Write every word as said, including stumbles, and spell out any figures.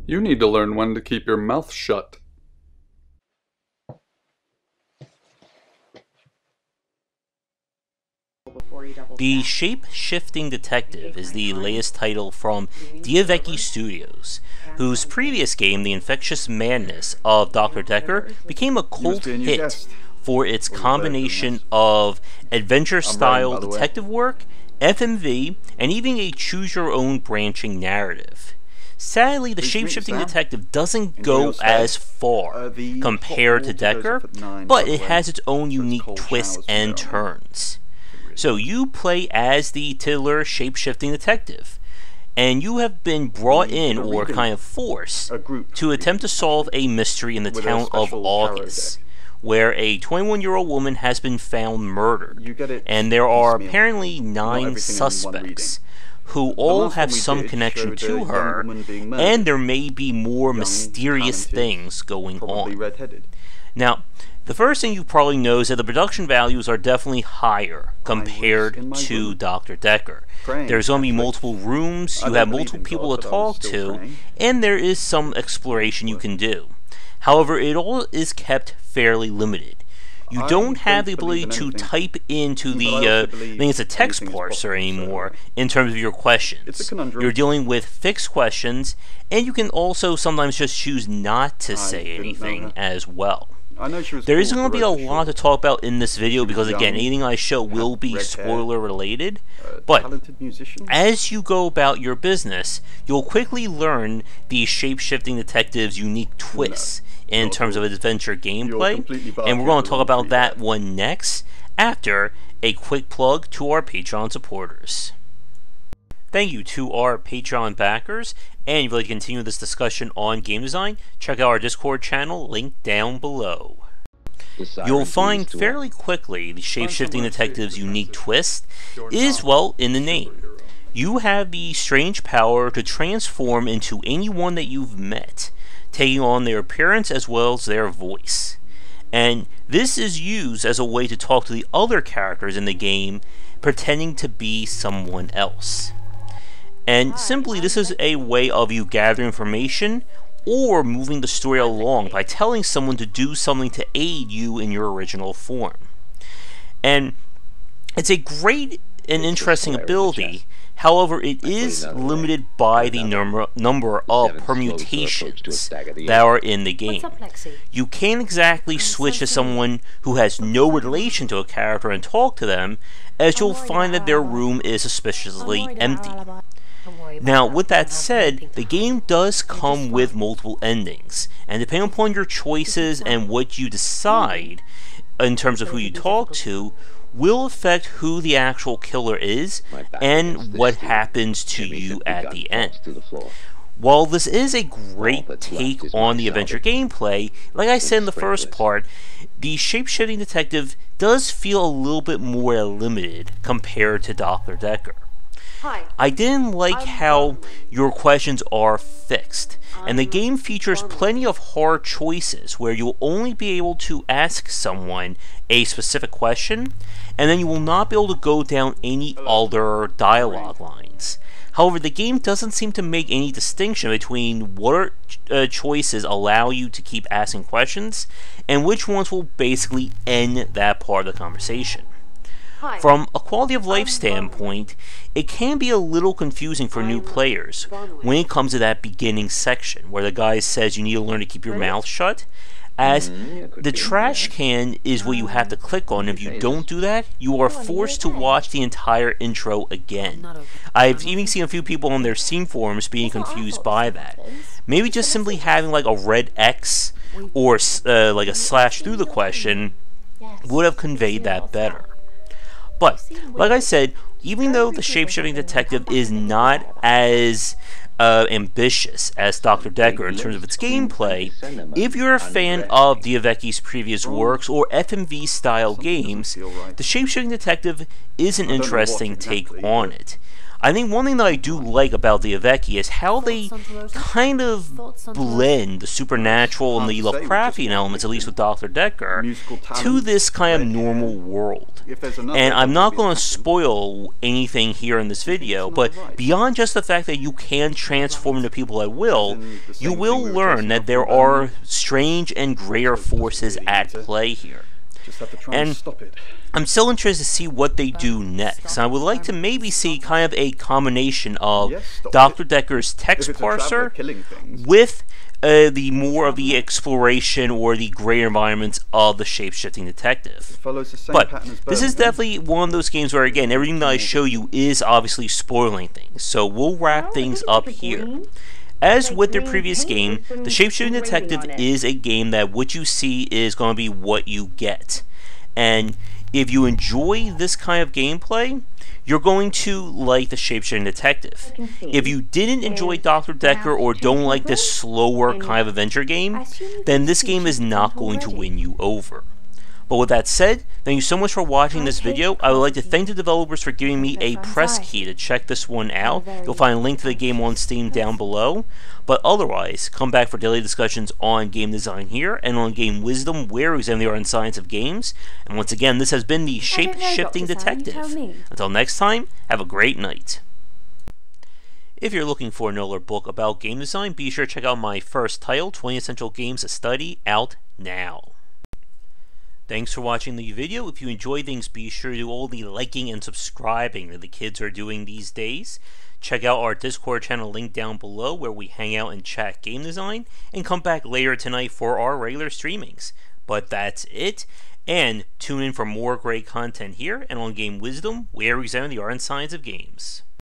You need to learn when to keep your mouth shut. The Shape-Shifting Detective is the latest title from Dissecting Studios, whose previous game, The Infectious Madness of Doctor Decker, became a cult hit for its combination of adventure-style detective work, F M V, and even a choose-your-own branching narrative. Sadly, the Shape-Shifting Detective doesn't go as far compared to Decker, but it has its own unique twists and turns. So you play as the titular Shape-Shifting Detective, and you have been brought in, or kind of forced, to attempt to solve a mystery in the town of August, where a twenty-one-year-old woman has been found murdered, and there are apparently nine suspects, who all have some connection to her, and there may be more mysterious things going on. Now, the first thing you probably know is that the production values are definitely higher compared to Doctor Decker. There's going to be multiple rooms, you have multiple people to talk to, and there is some exploration you can do. However, it all is kept fairly limited. You don't have the ability to type into the, uh, I think it's a text parser anymore, in terms of your questions. You're dealing with fixed questions, and you can also sometimes just choose not to say anything as well. There isn't going to be a lot to talk about in this video because, again, anything I show will be spoiler related, but as you go about your business, you'll quickly learn the Shape-Shifting Detective's unique twists in terms of adventure gameplay, and we're going to talk about that one next, after a quick plug to our Patreon supporters. Thank you to our Patreon backers, and if you'd like to continue this discussion on game design, check out our Discord channel, linked down below. You'll find fairly quickly the Shape-Shifting Detective's unique twist is, well, in the name. You have the strange power to transform into anyone that you've met, taking on their appearance as well as their voice. And this is used as a way to talk to the other characters in the game, pretending to be someone else. And simply, this is a way of you gathering information or moving the story along by telling someone to do something to aid you in your original form. And it's a great and interesting ability, however, it is limited by the number, number of permutations that are in the game. You can't exactly switch to someone who has no relation to a character and talk to them, as you'll find that their room is suspiciously empty. Now, with that said, the game does come with multiple endings, and depending upon your choices and what you decide in terms of who you talk to, will affect who the actual killer is and what happens to you at the end. While this is a great take on the adventure gameplay, like I said in the first part, the Shape-Shifting Detective does feel a little bit more limited compared to Doctor Decker. I didn't like how your questions are fixed, and the game features plenty of hard choices where you'll only be able to ask someone a specific question, and then you will not be able to go down any other dialogue lines. However, the game doesn't seem to make any distinction between what uh, choices allow you to keep asking questions, and which ones will basically end that part of the conversation. From a quality of life standpoint, it can be a little confusing for new players when it comes to that beginning section, where the guy says you need to learn to keep your mouth shut, as the trash can is what you have to click on. If you don't do that, you are forced to watch the entire intro again. I've even seen a few people on their Steam forums being confused by that. Maybe just simply having like a red X or uh, like a slash through the question would have conveyed that better. But, like I said, even though the Shape-Shifting Detective is not as uh, ambitious as Doctor Decker in terms of its gameplay, if you're a fan of Dieveki's previous works or F M V style games, the Shape-Shifting Detective is an interesting take on it. I think one thing that I do like about the Dissecting is how they kind of blend the supernatural and the Lovecraftian elements, at least with Doctor Decker, to this kind of normal world. And I'm not going to spoil anything here in this video, but beyond just the fact that you can transform into people at will, you will learn that there are strange and greater forces at play here. Just have to try and, and stop it. I'm still interested to see what they do next. I would like to maybe see kind of a combination of yes, Doctor It. Decker's text parser with uh, the more of the exploration or the greater environments of the shape-shifting detective. But this is definitely one of those games where, again, everything that I show you is obviously spoiling things. So we'll wrap things up here. As with their previous game, the Shapeshifting Detective is a game that what you see is going to be what you get. And if you enjoy this kind of gameplay, you're going to like the Shapeshifting Detective. If you didn't enjoy Doctor Decker or don't like this slower kind of adventure game, then this game is not going to win you over. But with that said, thank you so much for watching this video. I would like to thank the developers for giving me a press key to check this one out. You'll find a link to the game on Steam down below. But otherwise, come back for daily discussions on game design here and on game wisdom, where we examine the art and science of games. And once again, this has been the Shape-Shifting Detective. Until next time, have a great night. If you're looking for another book about game design, be sure to check out my first title, twenty Essential Games to Study, out now. Thanks for watching the video. If you enjoyed things, be sure to do all the liking and subscribing that the kids are doing these days. Check out our Discord channel link down below where we hang out and chat game design, and come back later tonight for our regular streamings. But that's it, and tune in for more great content here and on Game Wisdom, where we examine the art and science of games.